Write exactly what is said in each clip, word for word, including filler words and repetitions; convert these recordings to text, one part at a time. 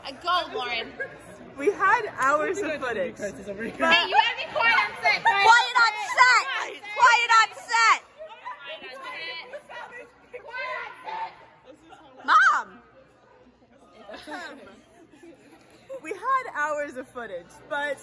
Go, Lauren. We had hours of footage. But hey, you gotta be quiet on set. Quiet on set. Quiet on set. Mom. we had hours of footage, but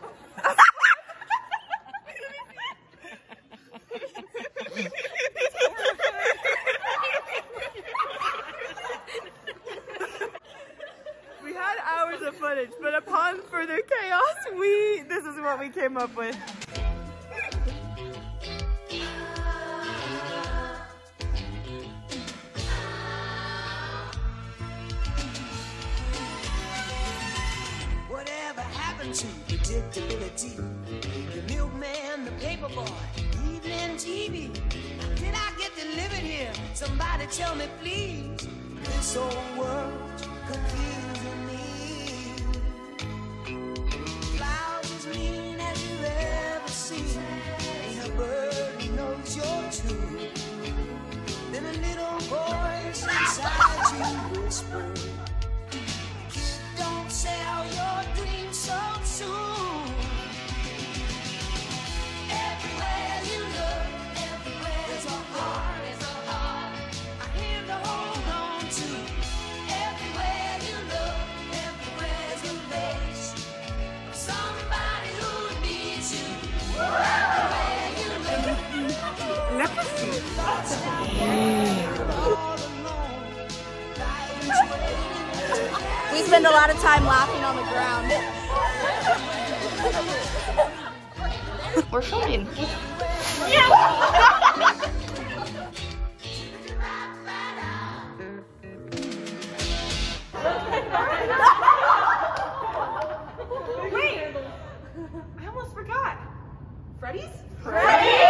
we had hours of footage, but upon further chaos, we this is what we came up with. Whatever happened to predictability? The milkman, the paper boy, evening T V. Did I get delivered here? Somebody tell me, please. This whole world's confusing me. Clouds as mean as you've ever seen. Ain't a bird who knows you're true. Then a little voice inside you whispers, don't sell your dreams so soon. Everywhere you look, everywhere there's a heart, there's a heart, a hand to hold on to. Everywhere you look, everywhere there's a face of somebody who needs you. Everywhere you look, all alone, life's waiting. We spend a lot of time laughing on the ground. We're filming. Wait, I almost forgot. Freddy's? Freddy!